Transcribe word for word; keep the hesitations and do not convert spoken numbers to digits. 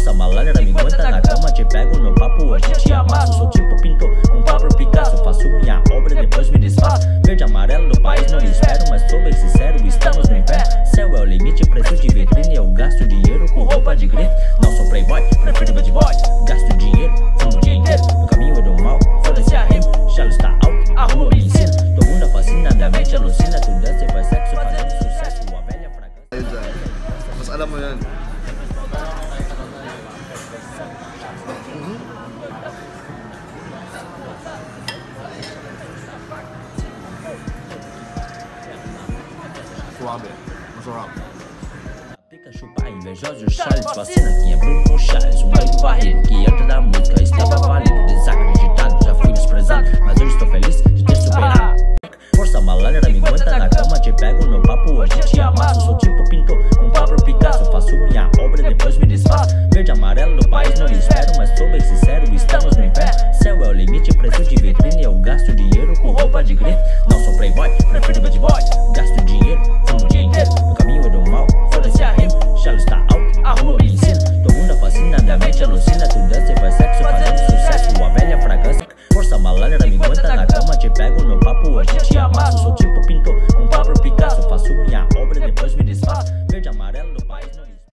Força malandra, me aguenta na cama, te pego no papo, hoje te amasso. Sou tipo pintor, com Pablo Picasso, faço minha obra, depois me desfaço. Verde, amarelo do país, não espero, mas sou bem sincero, estamos no inferno. Céu é o limite, preço de vitrine, eu gasto dinheiro com roupa de grife. Não sou playboy, prefiro bad boy, gasto dinheiro, fumo o dia inteiro. No caminho eu dou mal, foda-se a rima, Charles tá alto, a rua me ensina. Todo mundo fascina, minha mente alucina, tu dança e faz sexo, fazendo sucesso, a velha fragrância. Mas alam mo yan. Suave, masarap. Pica chupar, invejoso, Charles vacina. Quem é Bruno Charles, o meio varrido que entra da música, estava falido, desacreditado, já fui desprezado, mas eu estou feliz de ter superado. Força malandra, me aguenta na cama, te pego no papo, hoje te amasso. Sou tipo pintor, com Pablo Picasso, faço minha obra, depois me desfaço. Verde, amarelo do país, não espero, mas sou bem sincero, estamos no inferno. Céu é o limite, preço de vitrine, eu gasto dinheiro com roupa de grife. Não sou playboy, prefiro bad boy, gasto dinheiro, fumo o dia inteiro. No caminho eu dou mal, foda-se a rima, Charles tá alto, a rua me ensina. Todo mundo fascina, minha mente alucina, tu dança e faz